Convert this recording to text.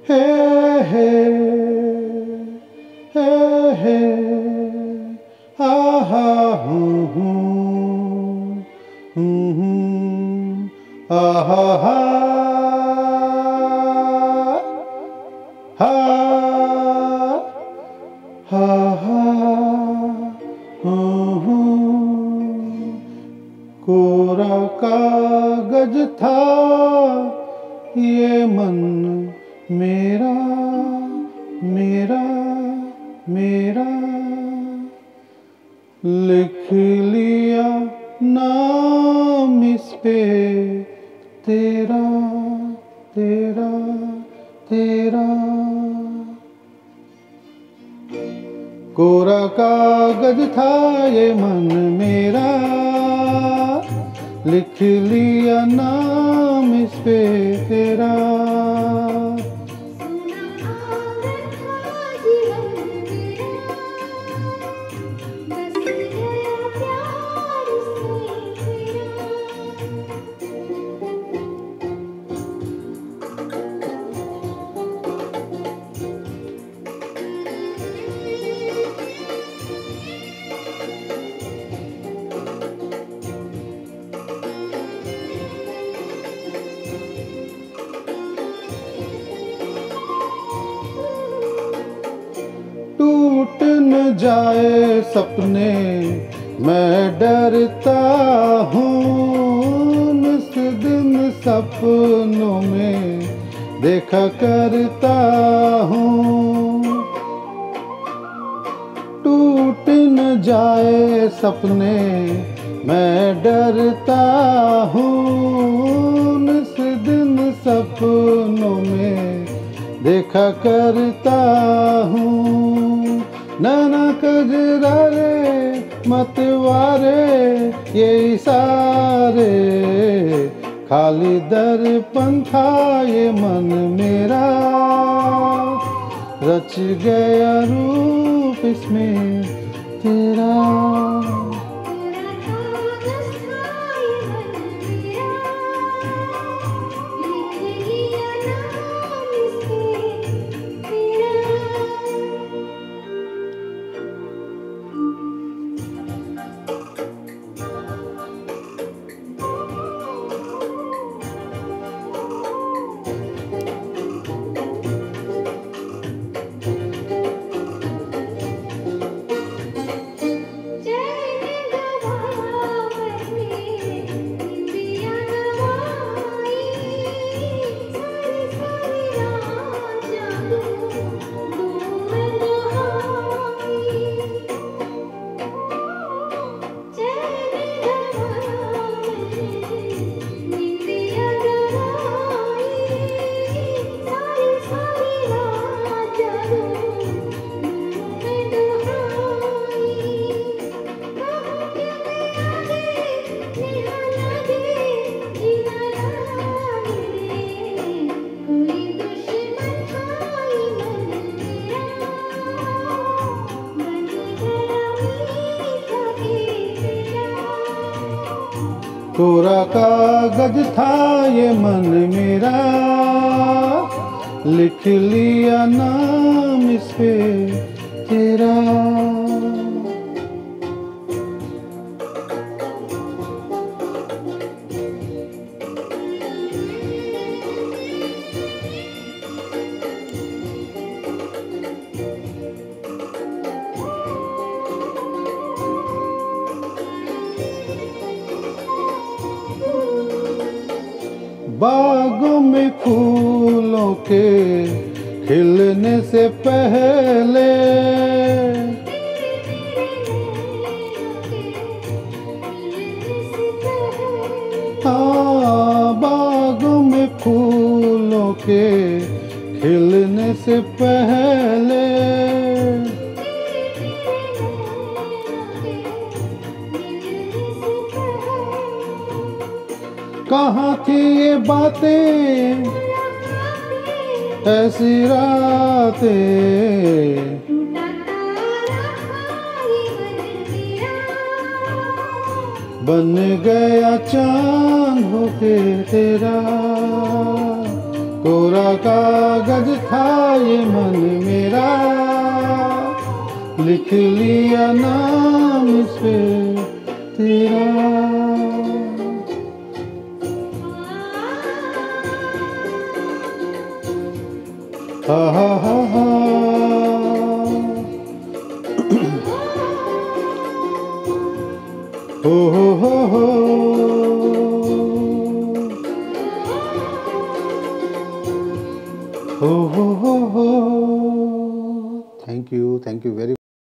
हे हे हे हे हा हा आ हा हा हा हा हा कोरा कागज था ये मन मेरा मेरा मेरा, लिख लिया नाम इस पे तेरा तेरा तेरा। कोरा कागज था ये मन मेरा, लिख लिया नाम इस पे तेरा। टूट न जाए सपने मैं डरता हूँ, इस दिन सपनों में देखा करता हूँ। टूट न जाए सपने मैं डरता हूँ, इस दिन सपनों में देखा करता हूँ। नैना कजरारे मतवारे ये इशारे, खाली दर्पण था ये मन मेरा, रच गया रूप इसमें तेरा। कोरा कागज था ये मन मेरा, लिख लिया नाम इस पे तेरा। बागों में फूलों के खिलने से पहले, हाँ बागों में फूलों के खिलने से पहले, कहाँ थी ये बातें ऐसी रातें, बन गया चांद होके तेरा। कोरा कागज था ये मन मेरा, लिख लिया नाम इस पे तेरा। हा हा हा हा हो हो हो हो हो हो हो हो। Thank you very